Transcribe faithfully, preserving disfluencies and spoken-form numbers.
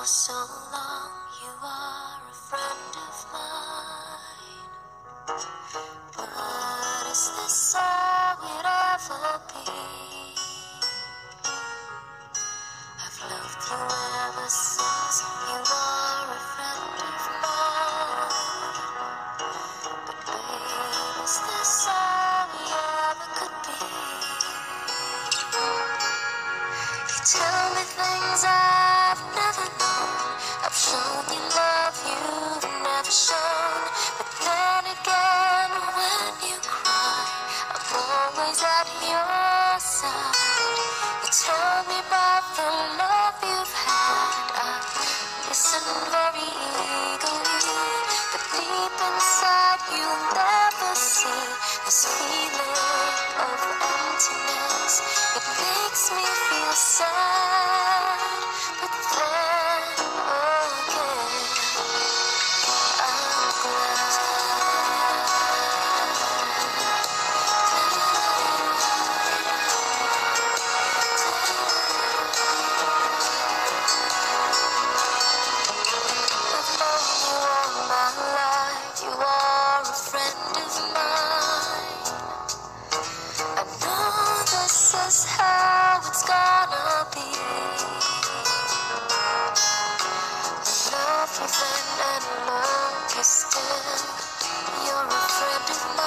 so long you are a friend of mine, but is this all we'd ever be? I've loved you ever since you are a friend of mine, but babe, is this all we ever could be? You tell me things I've never known, I've shown you love you've never shown, but then again when you cry, I'm always at your side. You tell me about the love you've had, I listen very eagerly, but deep inside you'll never see this feeling of emptiness. It makes me feel sad, but then again I'm glad. I've known you all my life, you are a friend of mine. I know this is how it's gonna be. I love you then and love you still. You're a friend of mine.